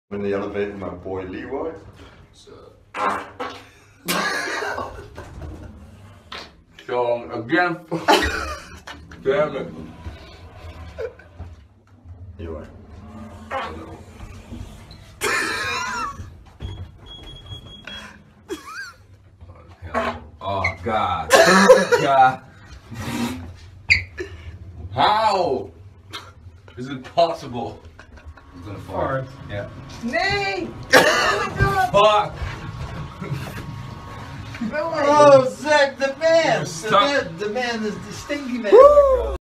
I'm in the elevator with my boy Leroy. So again, damn it. Leroy. Oh God. God. How is it possible? It's gonna fart. Yeah. Nay! Fuck. Billy! Oh, Zach, the man! You're stuck. The man is the stinky man.